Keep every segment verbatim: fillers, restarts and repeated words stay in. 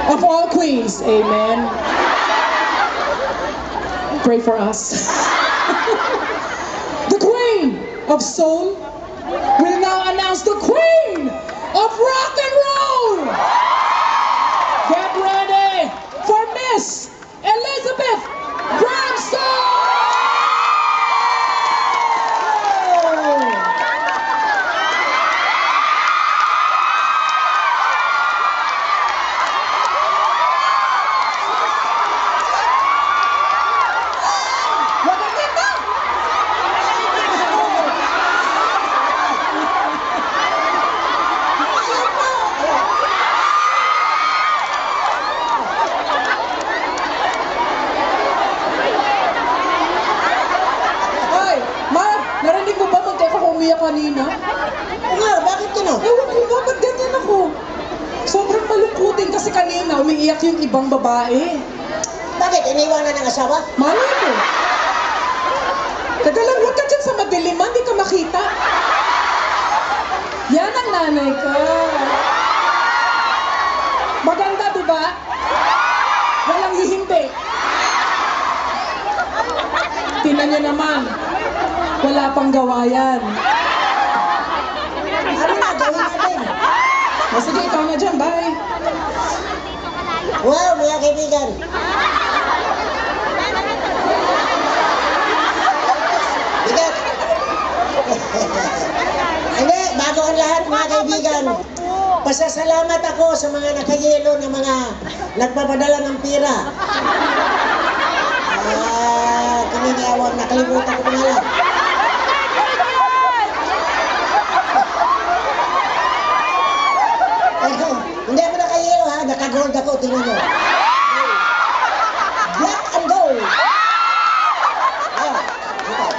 of all queens. Amen. Pray for us. The Queen of Soul will now announce the Queen of Rock and Roll. Get ready for Miss Elizabeth Bramstone! Kanina? O nga, bakit ka na? Ewan ko ba, ba't ganyan ako? Sobrang malungkutin kasi kanina, umiiyak yung ibang babae. Bakit? Iniwanan ng asawa? Malay mo. Teka lang, huwag ka dyan sa madiliman, di ka makita. Yan ang nanay ka. Maganda, di ba? Walang hihimpi. Tingnan niyo naman, wala pang gawayan. Ano na, gawin natin? O sige, ikaw na dyan, bye. Wow, mga kaibigan. Bigat. Hindi, bago ang lahat, mga kaibigan. Pasasalamat ako sa mga nakayelo na mga nagpapadala ng pira. Ah, kininiawang nakalimutan ko pangalan. Hindi mo nakayelo ha, nakagold ako, tingnan nyo. Black and gold. Ah, ito.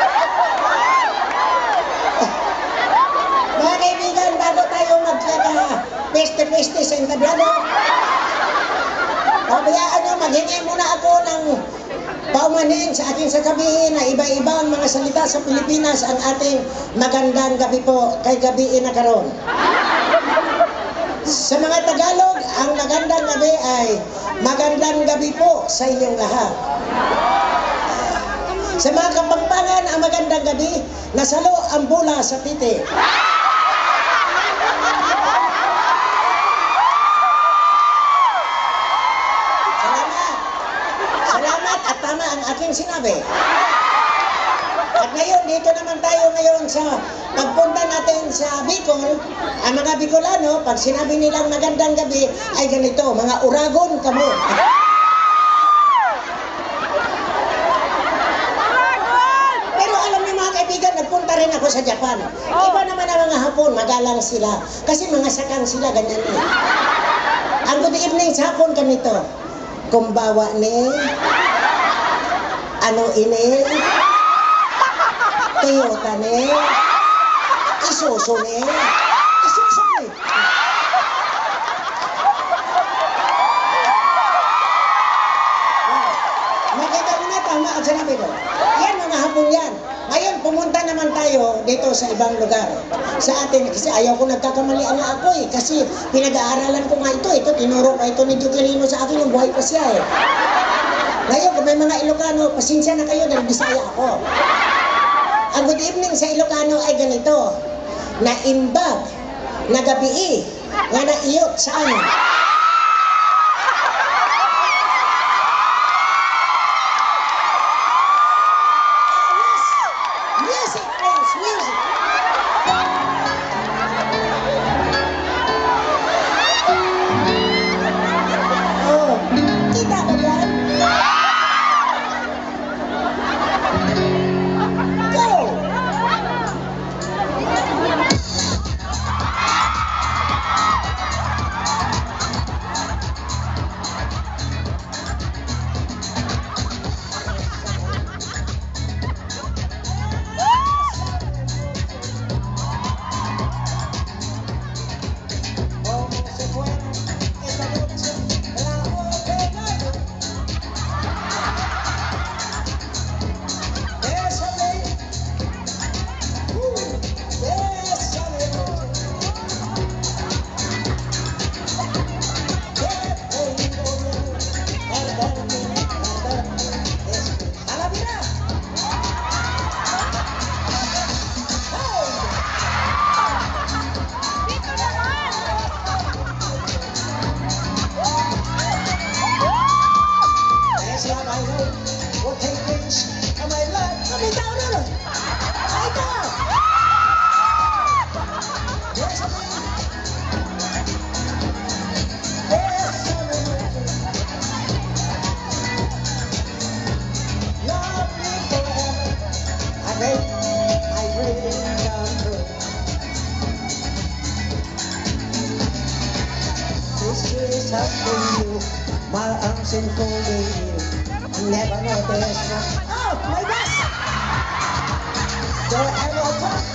Mga kaibigan, bago tayo magkaka-peste-peste sa entablado, pabayaan nyo, maghingi muna ako ng paumanhin sa aking sasabihin na iba-ibang mga salita sa Pilipinas ang ating magandang gabi po kay gabiin na karon. Sa mga Tagalog, ang magandang gabi ay magandang gabi po sa inyong lahat. Sa mga Kapampangan, ang magandang gabi, nasalo ang bula sa titi. Salamat. Salamat at tama ang aking sinabi. At ngayon, dito naman tayo ngayon sa pagpunta natin sa Bicol. Ang mga Bicolano, pag sinabi nilang magandang gabi, ay ganito, mga uragon kamo. Pero alam niyo mga kaibigan, nagpunta rin ako sa Japan. Iba naman ang mga Hapon, magalang sila. Kasi mga sakang sila, ganyan eh. Ang good evening sa Hapon ganito, kumbawa ni, ano ini, Toyota ni, Isuzu ni, Isuzu ni. Nakita mo na, tama ang sinabi ko. Yan mga Hapon yan. Ngayon, pumunta naman tayo dito sa ibang lugar. Sa atin, kasi ayaw ko nagkakamali ang ako eh. Kasi pinag-aaralan ko nga ito. Ito, tinuro pa ito ni Duquilino sa akin, yung buhay pa siya eh. Ngayon, kung may mga Ilocano, pasensya na kayo dahil Bisaya ako. Ang good evening sa Ilocano ay ganito, naimbag, nagabii, nga naiyot saan? Music, friends, music! Oh, kita ko yan? Go! is something new. My arms enfolding you. Never noticed. Oh, my gosh! Forever talk